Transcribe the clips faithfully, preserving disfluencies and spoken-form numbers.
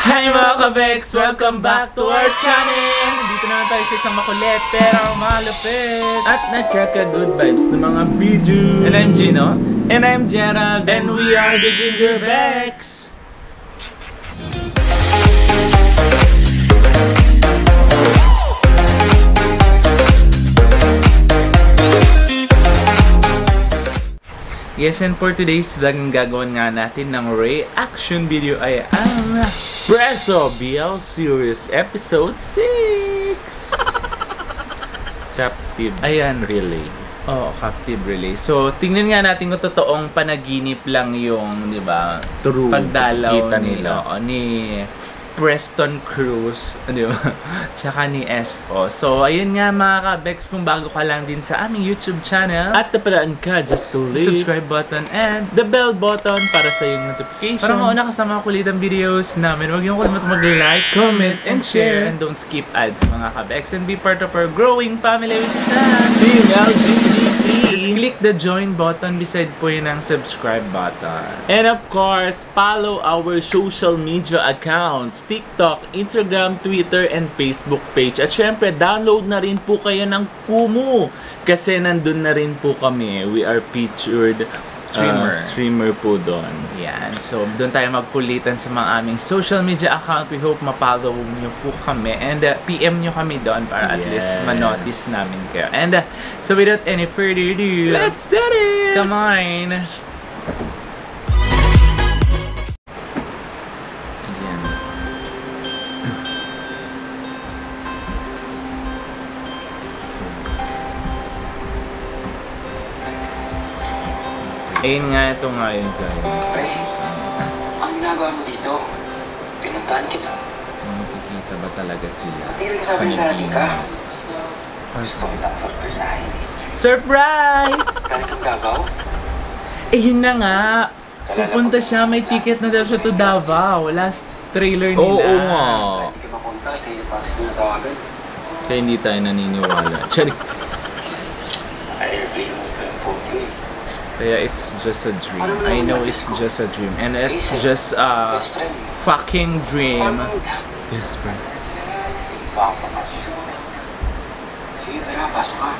Hi mga kabex! Welcome back to our channel! Dito naman tayo sa isang makulit pero malupit at nagkaka-good vibes ng mga video. And I'm Gino. And I'm Gerald. And we are the Ginger Bex! Yes, and for today's vlog, ang gagawin nga natin ng reaction video ay ang Presto B L Series Episode six! Captive. Ayan, relay. Oo, oh, Captive Relay. So, tingnan nga natin kung totoong panaginip lang yung, di ba? True. Pagdalaw Kita ni, nila. oo, ni Preston Cruz, di ba? Tsaka ni S O. So, ayun nga mga ka-Bex, kung bago ka lang din sa aming YouTube channel. At napalaan ka, just click Subscribe button and the bell button para sa yung notification. Para mauna ka sa mga kulitang videos namin. Huwag yung kalimutan mag-like, comment, and share. And don't skip ads mga ka-Bex. And be part of our growing family with us. Team L G B T. Just click the join button beside po yun ang subscribe button. And of course, follow our social media accounts, TikTok, Instagram, Twitter, and Facebook page. At syempre, download na rin po kayo ng Kumu. Kasi nandun na rin po kami. We are featured Streamer. uh, streamer po doon. Yan. So, doon tayo magkulitan sa mga aming social media account. We hope ma-follow nyo po kami. And uh, P M nyo kami doon para at Yes. least ma-notice namin kayo. And uh, so, without any further ado, Let's do this! come on! Ayan. Ayun nga, ito nga yun sa'yo. Pre, ang ginagawa mo dito? Pinuntahan kita. Makikita ba talaga sila? Pati nagsabi na darating ka. Panaginip. Gusto kitang surprisahin. Surprise! Galing kang Davao? Eh yun na nga. Pupunta siya, may ticket na daw siya to Davao. Last trailer nila. Oo nga. Hindi ka makontak, kaya pa siguro tawagan. Kaya hindi tayo naniniwala. Charik. I really hope I'm okay. Kaya it's just a dream. I know it's just a dream. And it's just a Best friend. fucking dream. Paano? Yes, bro. Baka pa. Sige, tara, pasok ka.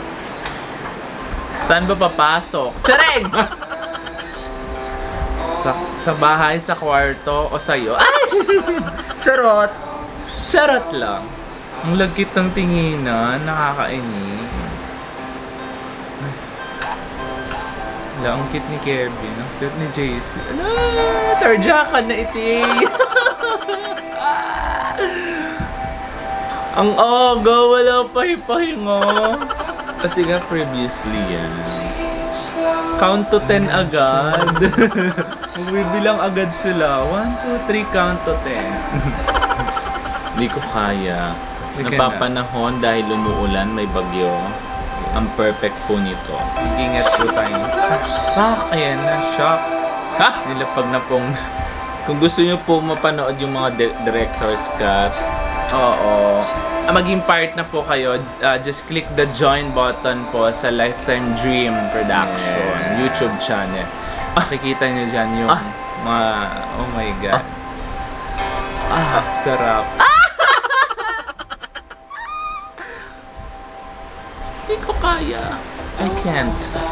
Saan ba papasok? Tsareng! sa, sa bahay, sa kwarto, o sa'yo? Ay! Charot! Charot lang. Ang lagkit ng tinginan, nakakainis. Ala, ang cute ni Kevin, ang cute ni J C. Ala, tarjakan na iti. Ang aga, wala pahipahinga. Kasi nga previously yan. Count to ten agad. Magbibilang agad sila. one, two, three, count to ten. Hindi ko kaya. We Napapanahon dahil umuulan, may bagyo. Ang perfect po nito. Ingat po tayo. Fuck, ayan na, shock. Ha? Nilapag na pong... Kung gusto nyo po mapanood yung mga di- director's cut, Oo. Ah, maging part na po kayo, uh, just click the join button po sa Lifetime Dream Production Yes. YouTube channel. Makikita nyo dyan yung Ah. mga... Oh my God. Ah, sarap. hindi ko kaya. I can't.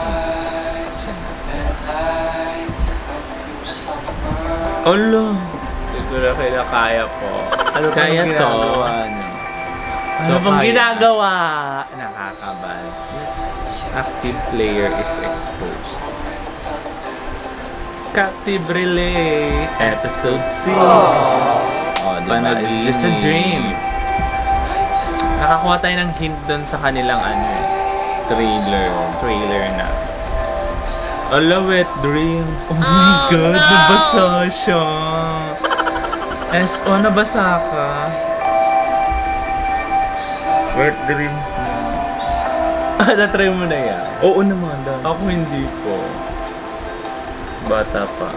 Olo. Siguro kaya kaya po. Ano pa Kaya bang so. ginagawa niyo? Ano So, bang kaya. ginagawa? Nakakabal. Active player is exposed. Captive Relay Episode six. Oh, diba? Panaginip. It's just a dream. Nakakuha tayo ng hint dun sa kanilang ano, eh, Trailer. trailer na. Ala, wet dream. Oh my God, nabasa siya. S O, nabasa ka. Wet dream. Ah, na-try mo na yan? Oo naman. dahil- Ako hindi po. Bata pa.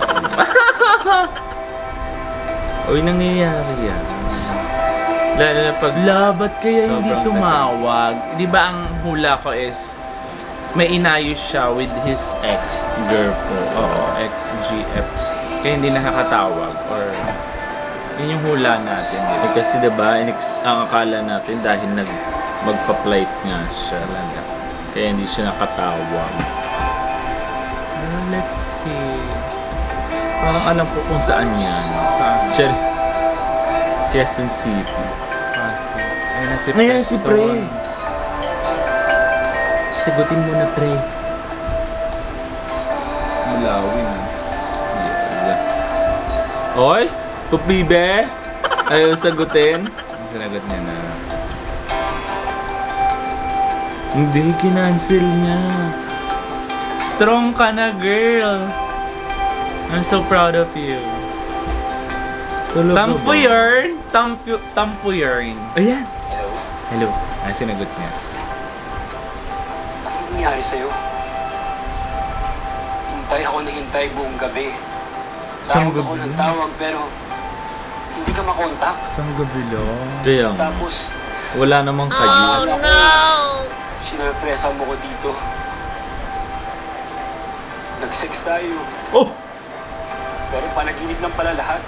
Uy, nangyayari yan. Lalo na pag labat kaya hindi Sobrang tumawag. Di ba ang hula ko is may inayos siya with his ex-girlfriend. Oo, ex-G F. Kaya hindi nakakatawag or Yun yung hula natin. Eh, kasi diba, inex- ang akala natin dahil nag magpa-flight nga siya talaga. Kaya hindi siya nakatawag. Uh, let's see. Parang alam ko kung saan yan. Saan? Siya, Quezon City. Kasi, ayun na si Ngayon si Pre. Preston. Sagutin mo na, Pre. Mulawin. Yeah. Oy! Pupibe! Ayaw sagutin. Sinagot niya na. Hindi, kinancel niya. Strong ka na, girl. I'm so proud of you. Tulog ka ba? Tampuyern! Tampu tampuyern. Ayan. Hello? Hello. Ay, sinagot niya. Anong nangyari sa'yo? Hintay ako na hintay buong gabi. Isang Tawag ako gabi? ng tawag pero hindi ka makontak. Isang gabi lang. Kaya nga. Tapos, Wala namang kayo. oh, no! Sinurpresa mo ko dito. Nag-sex tayo. Oh! Pero panaginip lang pala lahat.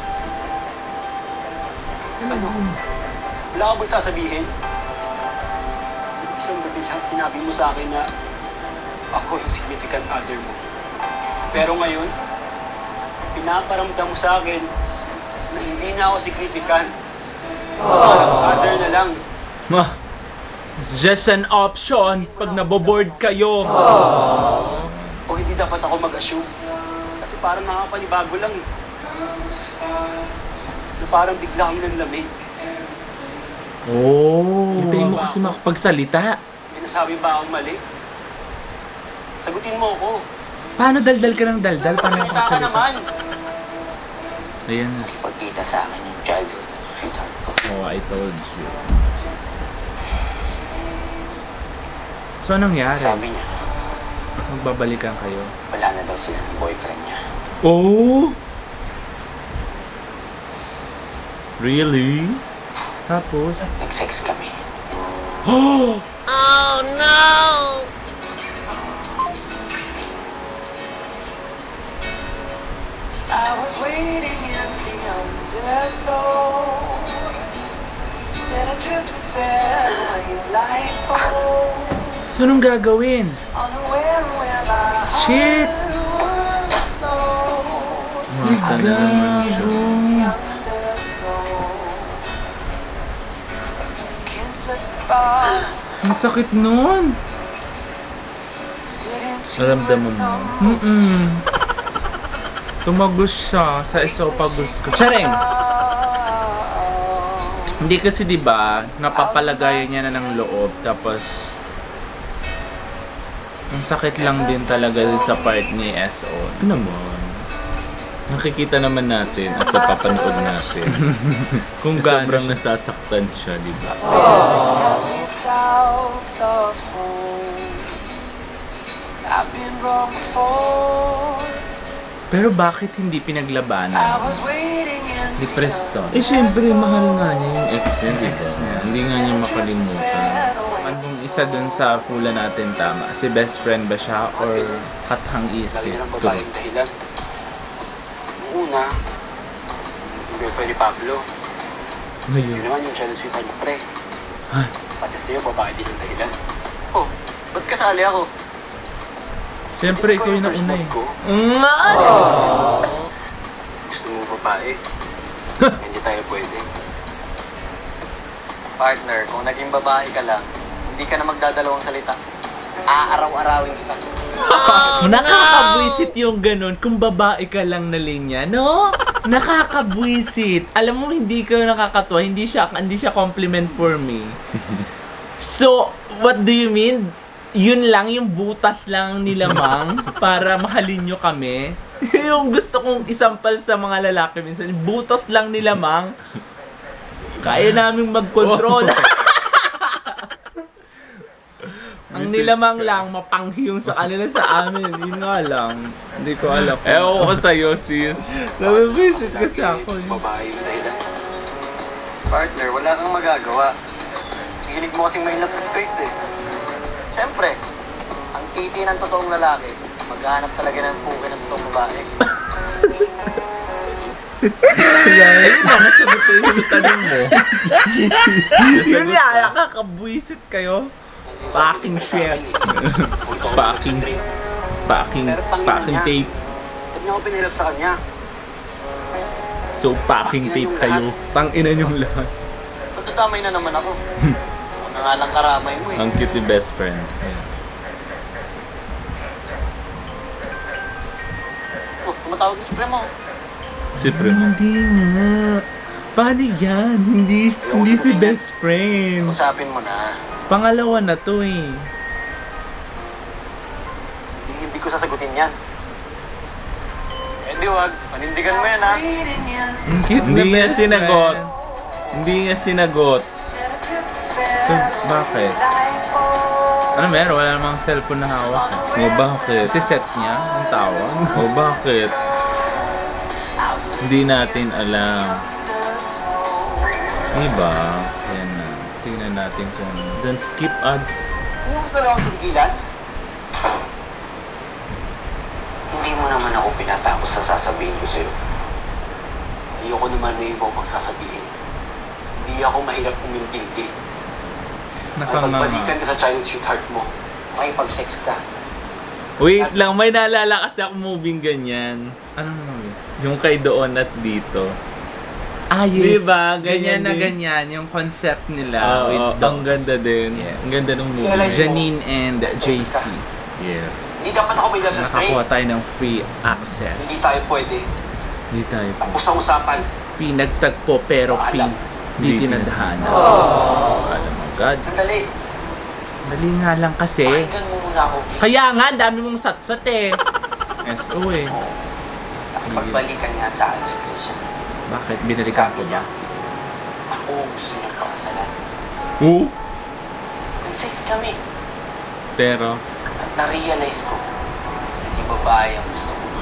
Ano? Wala ka bang sasabihin? Isang gabi lang sinabi mo sa akin na ako yung significant other mo. Pero ngayon, pinaparamdam mo sa akin na hindi na ako significant. Parang other na lang. Ma, it's just an option pag naboboard kayo. O hindi dapat ako mag-assume. Kasi parang nakapanibago lang eh. Na parang bigla kami ng lamig. Oh. Hintayin mo kasi makapagsalita. May nasabi ba akong mali? Sagutin mo ako. Paano daldal ka ng daldal? Paano yung Salita ka kasalita? naman. Ayan na. Pagkita sa akin yung childhood sweethearts. Oh, I told you. So, anong nangyari? Sabi niya, Magbabalikan kayo. wala na daw sila ng boyfriend niya. Oh? Really? Tapos, Nag-sex kami. Oh! I was waiting in the undertow. Said I drift and fell away like oh. so anong gagawin? Unaware where my Shit! heart would flow. Masa na naman siya. Can't touch the bar. Ang sakit nun. Sitting to Naramdaman mo. Mm-mm. Tumagos siya sa esophagus ko. Tsareng! Hindi kasi diba, napapalagayan niya na ng loob. Tapos, ang sakit lang din talaga sa part ni S O. Ano naman? Nakikita naman natin at napapanood natin. Kung Na gaano sobrang siya. nasasaktan siya, di ba? Tell me south of home. I've been wrong before. Pero bakit hindi pinaglabanan I was waiting in ni Preston? Eh, syempre, mahal nga niya yung ex niya, di ba? Hindi nga niya makalimutan. Anong isa dun sa hula natin tama? Si best friend ba siya or hathang Lagi isip? na ng babaeng dahilan. Una, yung girlfriend ni Pablo. Yun Ngayon. naman yung jealousy pa ni Pre. Ha? Pati sa'yo, babae din yung dahilan. Oh, ba't kasali ako? Siyempre, ikaw yung first nauna love eh. ko. Nga! Gusto mo babae. Hindi tayo pwede. Partner, kung naging babae ka lang, hindi ka na magdadalawang salita. Aaraw-arawin kita. Nakakabwisit yung ganun kung babae ka lang na linya, no? Nakakabwisit. Alam mo, hindi ka nakakatuwa. Hindi siya, hindi siya compliment for me. So, what do you mean? Yun lang, yung butas lang ni Lamang para mahalin nyo kami. Yung gusto kong isampal sa mga lalaki minsan, butas lang ni Lamang. Kaya naming mag-control. Ang nilamang lang, mapanghi yung sa kanila sa amin. Yun nga lang. Hindi ko alam. Ewan ko sa'yo, sis. Nabibisit kasi ako. eh. Babae yung dahilan. Partner, wala kang magagawa. Hilig mo kasing mainap sa skirt eh. Siyempre, ang titi ng totoong lalaki, maghahanap talaga ng puke ng totoong babae. Ayun na, nasagot ko yung sa tanong mo. Yun nga, nakakabwisit kayo. Packing shit. Packing, packing, packing tape. Ba't niya ako pinahirap sa kanya? So, packing tape kayo. Tang-ina niyong lahat. Pagkatamay na naman ako. Ako na nga lang karamay mo eh. Ang cute ni best friend. Ayan. Oh, tumatawag na si Premo. Si Primo. Hindi nga. Paano yan? Hindi, hindi si best friend. Usapin mo na. Pangalawa na to eh. Hindi, hindi ko sasagutin yan. Eh di wag, panindigan mo yan ha. Ang cute Hindi na nga best sinagot. friend. Hindi nga sinagot. So, bakit? Ano meron? Wala namang cellphone na hawak. eh. O bakit? Si set niya, ang tawag. O bakit? Hindi natin alam. Diba? Yan na. Tingnan natin kung... Don't skip ads. Hindi mo talaga akong tinigilan. Hindi mo naman ako pinatapos sa sasabihin ko sa'yo. Ayoko naman na iba pang sasabihin. Hindi ako mahirap umintindi. Mapagbalikan ka sa childhood sweetheart mo. Makipag-sex ka. Wait lang, may naalala kasi ako moving ganyan. Ano naman yun? Yung kay doon at dito. Ah, yes. Diba? Ganyan Ganyan na din. ganyan. Yung concept nila Oo, with oo, the ang ganda din. Yes. Ang ganda ng movie. Realize mo, Janine and J C. Yes. Hindi dapat ako may love sa straight. Nakakuha tayo ng free access. Hindi tayo pwede. Hindi tayo. Tapos ang usapan. Pinagtagpo pero Paalam. pin, di tinadhana. Alam mo, God. Sandali. Dali nga lang kasi. Pakinggan mo muna ako, please. Kaya nga, ang dami mong satsat eh. S O eh. Nakipagbalikan nga sa akin si Christian. Bakit? Binalikan ko Sabi ba? niya, ako gusto niya pakasalan. Oo. Nag-sex kami. Pero, At na-realize ko, hindi babae ang gusto ko.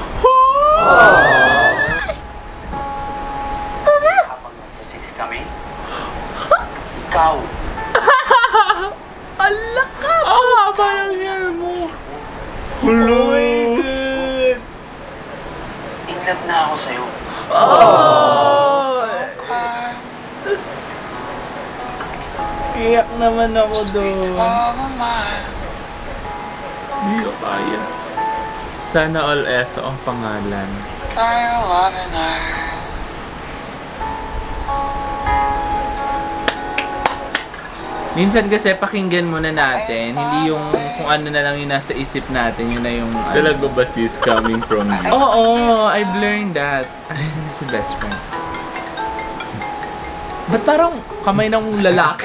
Habang nagsisex kami, ikaw, Ah, parang hair mo. Oh my God. in love na ako sa'yo. Oh. Iyak naman ako doon. hindi ko kaya. Sana all eso ang pangalan. Minsan kasi pakinggan muna natin, hindi yung kung ano na lang yung nasa isip natin, yun na yung ano. Talaga ba sis coming from you? Oo, I've learned that. Ay, na si best friend. Ba't parang kamay ng lalaki?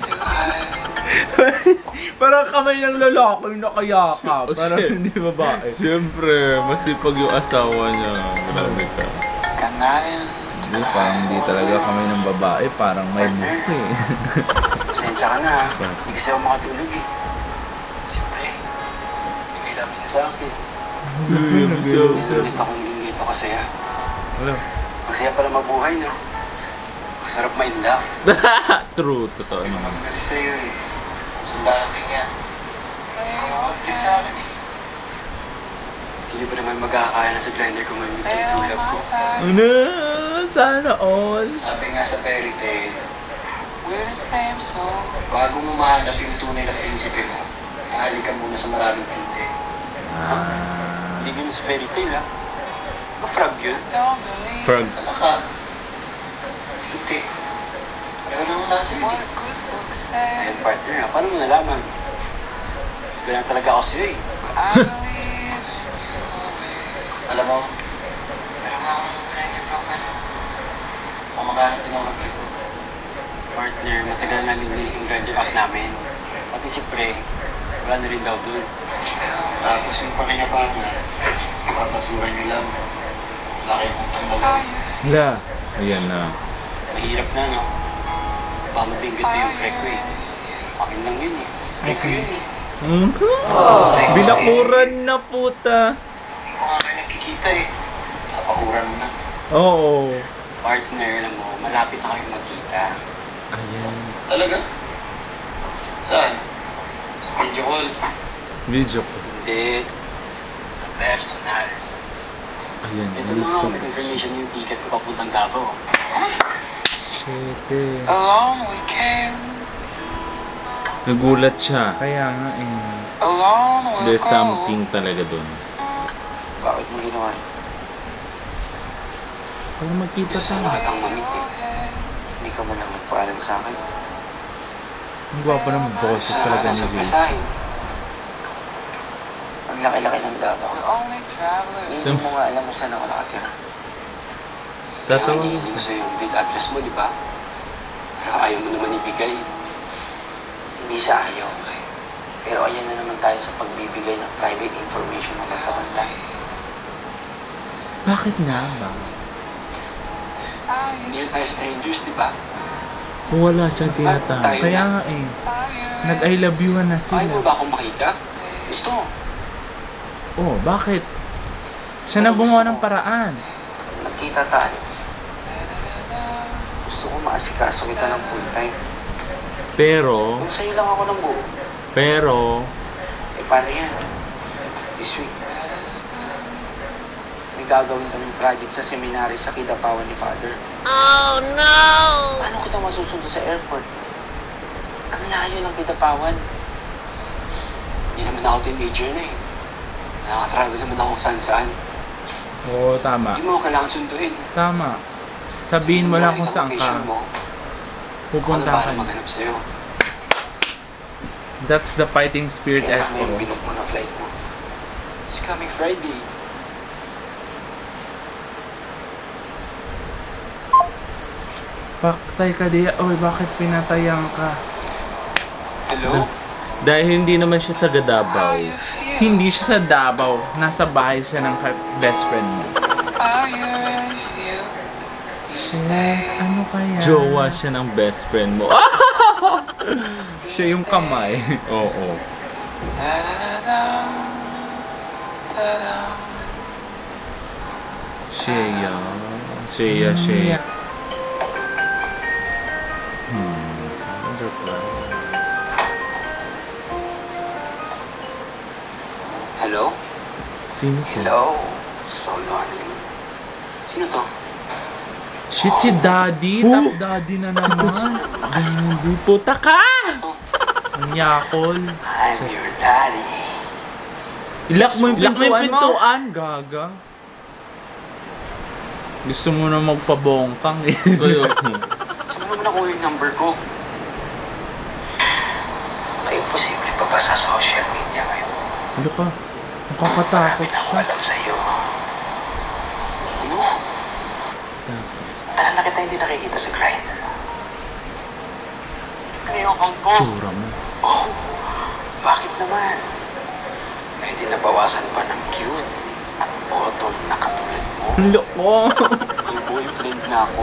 Parang kamay ng lalaki yung nakayakap. Parang hindi babae. Siyempre, masipag yung asawa niya. Grabe ka. Hindi, parang hindi talaga kamay ng babae. Parang may buko eh. Pasensya ka na. Hindi kasi ako makatulog eh. Siyempre, may love na sa akin. Meron dito akong hindi dito kasaya. Wala. Masaya pala mabuhay, no? Masarap ma in love. True, totoo naman. Kasi sa'yo eh. Sundarating yan. Din sa akin eh. Sino ba naman magkakaya na sa grinder kung may mutual true love ko? Ano? Sana all. Sabi nga sa fairy tale, bago mo mahanap yung tunay na prinsipe mo, ahali ka muna sa maraming tinte. Ah. Hindi ganun sa fairy tale, ha? Ma-frog yun. Frog. Talaka. Hindi. Pero naman nasa yun eh. Ayun, partner, ha? Paano mo nalaman? Ito na talaga ako sa'yo eh. Alam mo, meron nga akong friendship profile. Kumakahanap din ako ng friend ko. Partner, matagal namin din yung grinder app namin. Pati si Pre, wala na rin daw dun. Tapos yung pakinggan pa ako, papasuran niyo lang. Laki mong tanggal. Wala. Ayan na. Mahirap na, no? Baka mabinggit na yung pre ko eh. Akin lang yun eh. Pre ko yun eh. Hmm? Binakuran na puta. Hindi ko nga kayo nagkikita eh. Napakuran mo na. Oo. Partner, alam mo, malapit na kayo magkita. Ayan. Talaga? Saan? Sa video call? Video ko. Hindi. Sa personal. Ayan, Ito na nga, may confirmation yung ticket ko papuntang Davao. Shit eh. Along we came, Nagulat siya. Kaya nga eh. along we'll There's go. something talaga dun. Bakit mo ginawa yun? Kung magkita Gusto tayo. na kitang mamit eh. Hindi ka man lang nagpaalam sa akin. Ang gwapo ng boses Gusto na talaga kitang ni Vince. surpresahin. Ang laki-laki ng Davao. We're only travelers. Hindi mo nga alam kung saan ako nakatira. Kaya Tatawag hinihiling ko sa'yo yung grid address mo, di ba? Pero ayaw mo naman ibigay. Hindi sa ayaw. Pero ayan na naman tayo sa pagbibigay ng private information na basta-basta. Bakit nga ba? Hindi na tayo strangers, di ba? Kung wala siyang tinatawag. Tayo Kaya na. nga eh. Nag-I love you-an na Ayaw mo sila. ba akong makita? Gusto. Oh, bakit? Siya na gumawa ng paraan. Nagkita tayo. Gusto ko maasikaso kita ng full time. Pero, Kung sa'yo lang ako ng buo, pero, eh paano yan? This week. May gagawin kaming project sa seminary sa Kidapawan ni Father. Oh no! Paano kita masusundo sa airport? Ang layo ng Kidapawan. Hindi naman ako teenager na eh. Nakaka-travel naman ako kung saan-saan. oo, tama. Hindi mo ako kailangan sunduin. Tama. Sabihin mo lang kung saan ka Mo, pupunta ako ka. na maghanap sa'yo. That's the fighting spirit Kaya S mo yung O. binook mo na flight mo. It's coming Friday. Paktay ka diya. Oy, bakit pinatayan ka? Hello? Dahil hindi naman siya sa Davao. Hindi siya sa Davao. Nasa bahay siya ng ka- best friend mo. Are you ready for you? You stay. Ano kaya? Jowa siya ng best friend mo. Siya yung kamay. Oo. Da-da-da-da. Da-da. Shea. Shea, Shea. Hmm. Wonder pa. Hello? Sino to? Hello? So lonely. Sino to? Shit, si Daddy. Top Daddy na naman. Grabe, puta ka! Ang yakol. I'm your daddy. Ilak mo yung Ilak mo yung pintuan, Gaga. Gusto mo na magpabongkang eh. Saan mo naman nakuha yung number ko? May posible pa ba sa social media ngayon? Ano ka? Nakakatakot Marami na ako siya. alam sa'yo. Ano? Tahan na kita hindi nakikita sa grind. Ano yung account ko? Tsura mo. Oh, bakit naman? Eh di nabawasan pa ng cute at bottom na katulad mo. Loko! May boyfriend na ako.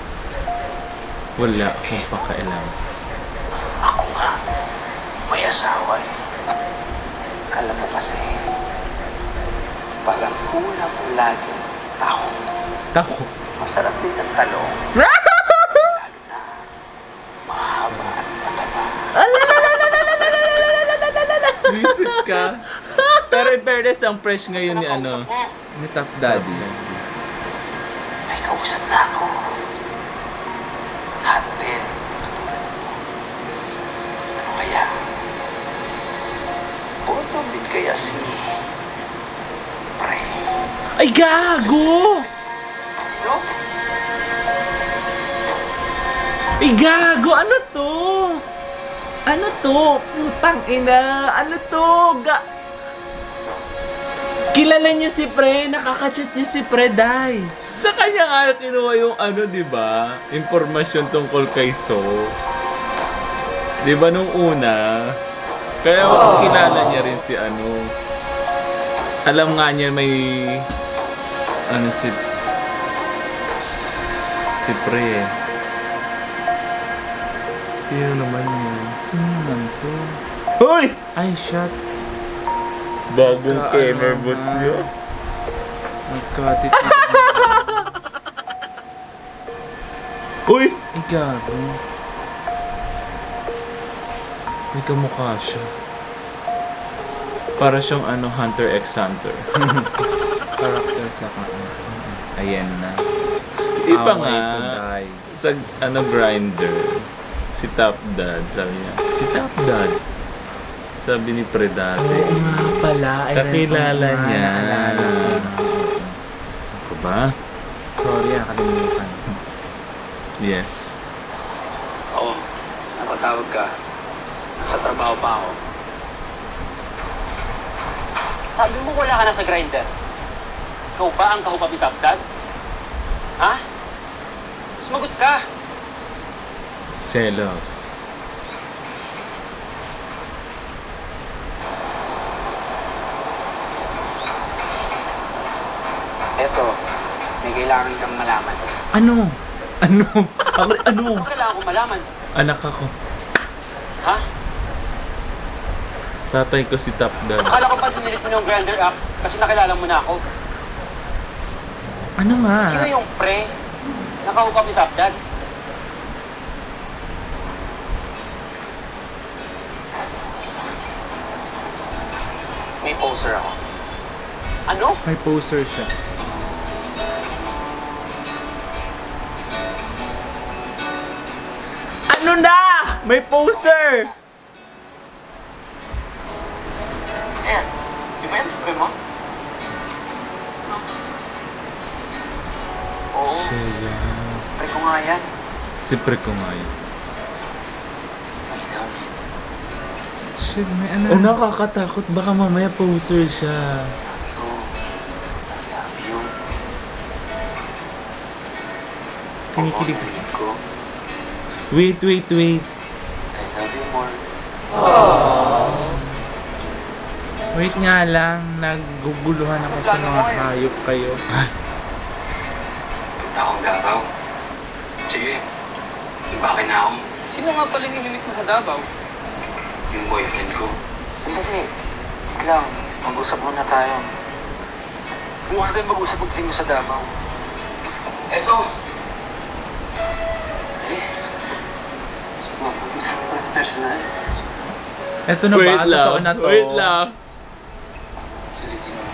Wala akong pakailam. Ako nga, may asawa eh. Alam mo kasi, parang ulam mo laging tahong. Tako. Masarap din ang talong. Lalo na, mahaba at mataba. Visit ka. Pero in fairness, ang fresh ngayon ni ano, ni Top Daddy. May kausap na ako. Hot din, katulad mo. Ano kaya? Bottom din kaya si... Pre. Ay, gago! Sino? Ay, gago! Ano to? Ano to? Putang ina! Ano to? Ga... Kilala niyo si Pre, nakaka-chat niyo si Pre, Day. Sa kanya nga kinuha yung ano, di ba? Impormasyon tungkol kay So. Di ba nung una? Kaya makakilala niya rin si ano. Alam nga niya may... Ano si... Si Pre. Sino naman yun? Sino naman to? Hoy! Ay, shot. Bagong Nagka- Kenner ano boots nga. niyo. Nagkatitigan. Uy! Ay, gago. May kamukha siya. Para siyang ano, Hunter x Hunter. character sa kanya. Ayan na. Iba Away nga, to die. sa ano grinder, si Top Dad, sabi niya, si Top Dad. Sabi ni Predate. Oo nga pala. Ay, Kakilala oo nga, niya. naalala ko. Ako ba? Sorry, nakalimutan. Yes. Oo, napatawag ka. Nasa trabaho pa ako. Sabi mo wala ka na sa grinder. Ikaw ba ang kahupa ni Top Dad? Ha? Sumagot ka. Selos. Eso, may kailangan kang malaman. Ano? Ano? Ano? Ano? Ano kailangan ko malaman? Anak ako. Ha? Tatay ko si Top Dad. Akala ko pa dinilit mo yung grinder app kasi nakilala mo na ako. Ano nga? Sino yung pre na kahupa ni Top Dad? May poster ako. Ano? May poster siya. Ano na? May poster! Ayan. Di ba yan sa pre mo? Oo. Siya yan. Pre ko nga yan. Si Pre ko nga yun. I love you. Shit, may ano? Oh, nakakatakot. Baka mamaya poser siya. Sabi ko, I love you. Kinikilig. Pagkakarinig ko, Wait, wait, wait. I love you more. Wait nga lang, naguguluhan ako sa mga hayop kayo. Punta akong Davao. Sige, ibaki na ako. Sino nga pala inimimit mo sa Davao? Yung boyfriend ko. Sandali. Wait lang. Mag-usap muna tayo. Bukas tayo mag-usap pag mo sa Davao. Eso! Eh? Gusto mo mag-usap para sa personal? Eto na Wait ba? lang. Totoo na to. Wait lang. Sulitin mo.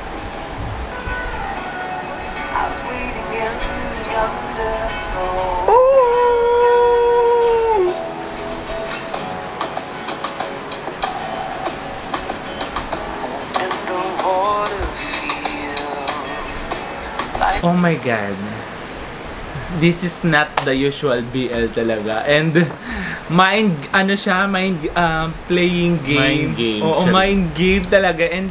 Oh my God. This is not the usual B L talaga. And mind, ano siya, mind um, playing game. Mind game, Oo, siya. mind game talaga. And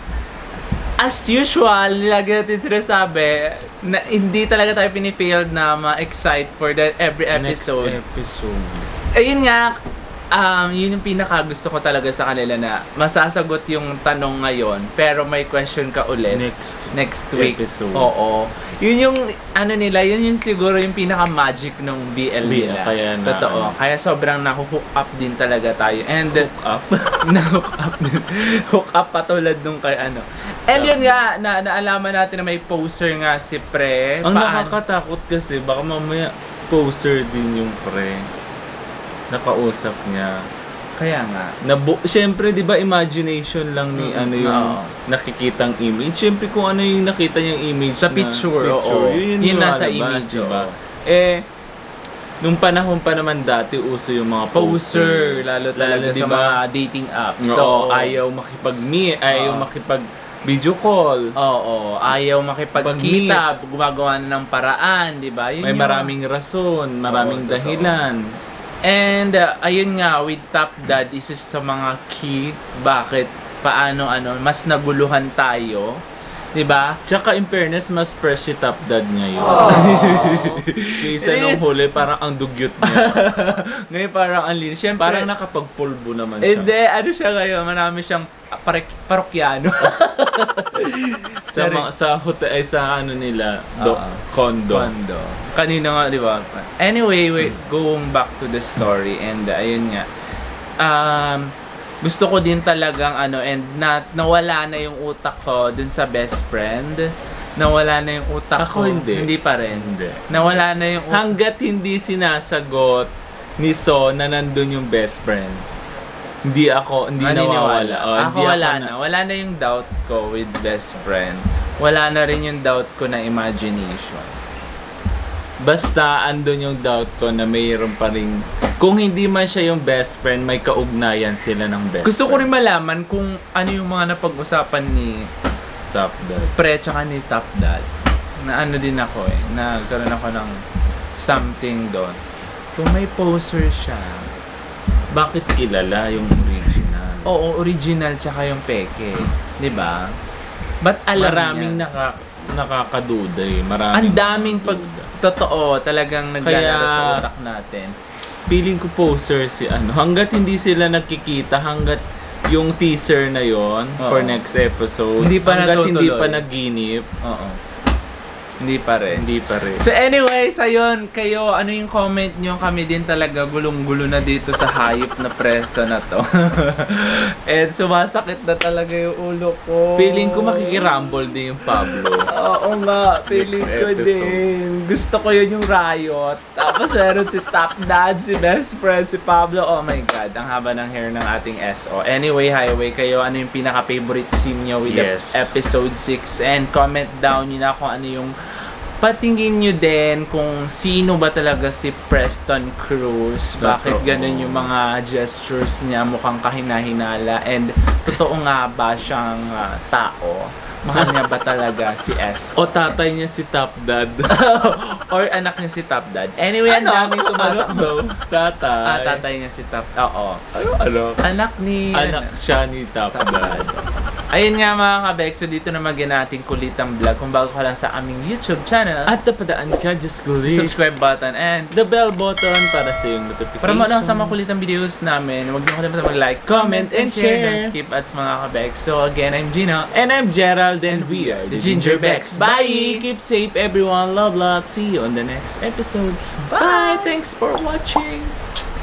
as usual, lagi natin sinasabi na hindi talaga tayo pinipild na ma-excite for that every episode. Next episode. Ayun nga, um, yun yung pinaka gusto ko talaga sa kanila na masasagot yung tanong ngayon pero may question ka ulit Next next week. episode. Oo. Yun yung ano nila, yun yung siguro yung pinaka magic ng B L B L, nila. kaya na- Totoo. Kaya sobrang nahuhook up din talaga tayo. And Hook up. na-hook up din. Hook up patulad nung kay ano. And yun nga, na naalaman natin na may poster nga si Pre. Ang Paan- nakakatakot kasi baka mamaya poser din yung Pre. Nakausap niya. Kaya nga. Nabu Siyempre, di ba, imagination lang ni Mm, ano yung oo. nakikitang image. Siyempre, kung ano yung nakita niyang image Sa na picture, oo. yun, Yun yung nasa lumalabas, image, diba? oo. Eh, nung panahon pa naman dati, uso yung mga Poster, lalo talaga di sa ba? mga dating apps. So, Oo. ayaw makipag-meet, ayaw Oo. makipag video call. Oo, ayaw makipagkita, gumagawa na ng paraan, di ba? Yun May yung- maraming rason, maraming Oo, totoo. dahilan. And uh, ayun nga, with Top Dad, isa sa mga key bakit paano ano, mas naguluhan tayo. 'Di ba? Tsaka in fairness, mas fresh si Top Dad ngayon. Kaysa nung huli, parang ang dugyot niya. Ngayon parang ang linis. Siyempre, Parang nakapagpulbo naman siya. hindi, ano siya ngayon, marami siyang parok- parokyano. Sa, mga, sa hotel, ay sa ano nila, do, Oo. condo. Kondo. Kanina nga, di ba? Anyway, wait, going back to the story, and uh, ayun nga. Um, gusto ko din talagang ano, and na, nawala na yung utak ko dun sa best friend. Nawala na yung utak Ako ko. hindi. Hindi pa rin. Hindi. Nawala na yung utak. Hanggat hindi sinasagot ni So na nandun yung best friend, hindi ako, hindi nawawala. Oh, Ako hindi wala ako na. Wala na yung doubt ko with best friend. wala na rin yung doubt ko na imagination. Basta andun yung doubt ko na mayroon pa rin, kung hindi man siya yung best friend, may kaugnayan sila ng best Gusto ko friend. rin malaman kung ano yung mga napag-usapan ni Top Dad. Pre tsaka ni Top Dad. Na ano din ako eh, nagkaroon ako ng something doon. Kung may poster siya, Bakit kilala yung original? oo, original tsaka yung peke. Di ba? Ba't alam Maraming niya? naka, nakakaduda eh. Maraming Ang daming pag... nakakaduda. Totoo, talagang naglalaro Kaya- sa utak natin. Feeling ko poser si ano. Hanggat hindi sila nagkikita, hanggat yung teaser na yon for Oo. next episode, Hindi pa hanggat hindi natutuloy. pa naginip, Oo. Hindi pa rin. hindi pa rin. So anyways, ayun, kayo, ano yung comment nyo? Kami din talaga gulong-gulo na dito sa hayop na preso na to. And sumasakit na talaga yung ulo ko. Feeling ko makikirumble din yung Pablo. Oo nga, feeling Next ko episode. din. Gusto ko yun yung riot. Tapos meron si Top Dad, si best friend, si Pablo. Oh my God, ang haba ng hair ng ating S O. Anyway, highway kayo, ano yung pinaka-favorite scene nyo with Yes. the episode six? And comment down nyo na kung ano yung patingin nyo din kung sino ba talaga si Preston Cruz. Bakit Totoo. ganun yung mga gestures niya, mukhang kahina-hinala. And totoo nga ba siyang ah, tao? Mahal niya ba talaga si S O O? tatay niya si Top Dad. Or anak niya si Top Dad? Anyway, ang Ano? daming tumatakbo. Tatay. Ah, tatay niya si Top. Oo. Ano? Ano? Anak ni... Anak siya ni Top Top Dad. Ayun nga mga kabek, so dito na magyan natin kulitang vlog. Kung bago ka lang sa aming YouTube channel, At napadaan ka, just click subscribe button and the bell button para sa yung notification. para mo lang sa mga kulitang videos namin, huwag niyo kalimutan mag-like, comment, and share. Don't skip ads mga kabek. So again, I'm Gino. And I'm Gerald, and we are the Ginger Becks. Bye! Keep safe, everyone. Love, love. See you on the next episode. Bye! Thanks for watching.